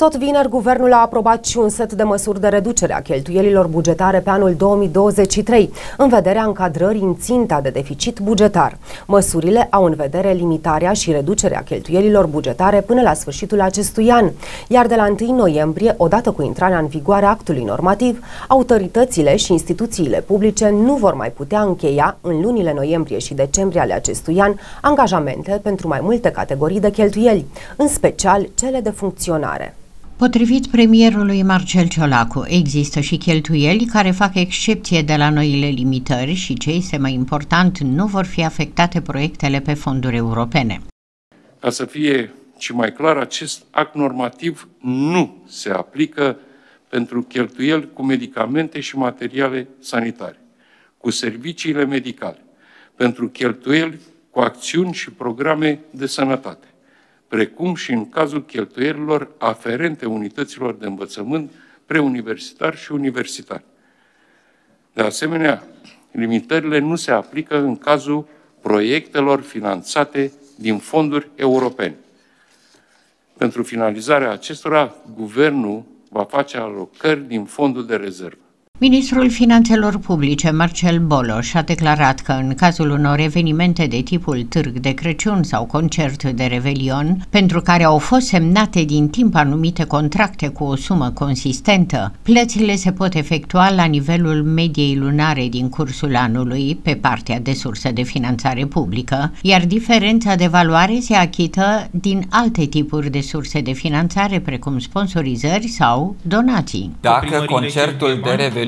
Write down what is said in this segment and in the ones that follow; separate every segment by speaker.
Speaker 1: Tot vineri, guvernul a aprobat și un set de măsuri de reducere a cheltuielilor bugetare pe anul 2023, în vederea încadrării în ținta de deficit bugetar. Măsurile au în vedere limitarea și reducerea cheltuielilor bugetare până la sfârșitul acestui an, iar de la 1 noiembrie, odată cu intrarea în vigoare a actului normativ, autoritățile și instituțiile publice nu vor mai putea încheia în lunile noiembrie și decembrie ale acestui an angajamente pentru mai multe categorii de cheltuieli, în special cele de funcționare.
Speaker 2: Potrivit premierului Marcel Ciolacu, există și cheltuieli care fac excepție de la noile limitări și, ce este mai important, nu vor fi afectate proiectele pe fonduri europene.
Speaker 3: Ca să fie și mai clar, acest act normativ nu se aplică pentru cheltuieli cu medicamente și materiale sanitare, cu serviciile medicale, pentru cheltuieli cu acțiuni și programe de sănătate, precum și în cazul cheltuielilor aferente unităților de învățământ preuniversitar și universitar. De asemenea, limitările nu se aplică în cazul proiectelor finanțate din fonduri europene. Pentru finalizarea acestora, guvernul va face alocări din fondul de rezervă.
Speaker 2: Ministrul Finanțelor Publice, Marcel Boloș, a declarat că în cazul unor evenimente de tipul târg de Crăciun sau concert de Revelion, pentru care au fost semnate din timp anumite contracte cu o sumă consistentă, plățile se pot efectua la nivelul mediei lunare din cursul anului pe partea de sursă de finanțare publică, iar diferența de valoare se achită din alte tipuri de surse de finanțare, precum sponsorizări sau donații.
Speaker 4: Dacă concertul de Revelion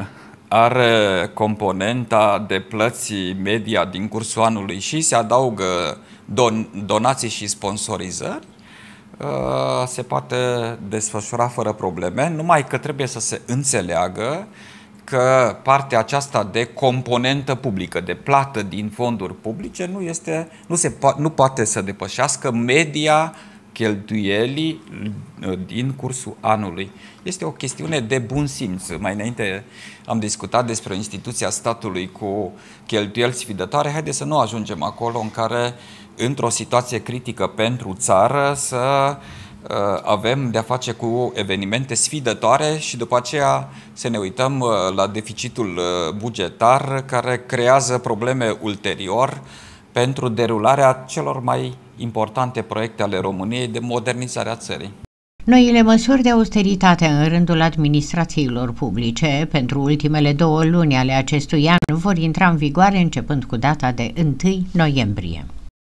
Speaker 4: are componenta de plăți media din cursul anului și se adaugă donații și sponsorizări, se poate desfășura fără probleme, numai că trebuie să se înțeleagă că partea aceasta de componentă publică, de plată din fonduri publice, nu poate să depășească media cheltuielii din cursul anului. Este o chestiune de bun simț. Mai înainte am discutat despre instituția statului cu cheltuieli sfidătoare. Haideți să nu ajungem acolo în care, într-o situație critică pentru țară, să avem de-a face cu evenimente sfidătoare și după aceea să ne uităm la deficitul bugetar care creează probleme ulterior pentru derularea celor mai importante proiecte ale României de modernizare a țării.
Speaker 2: Noile măsuri de austeritate în rândul administrațiilor publice pentru ultimele 2 luni ale acestui an vor intra în vigoare începând cu data de 1 noiembrie.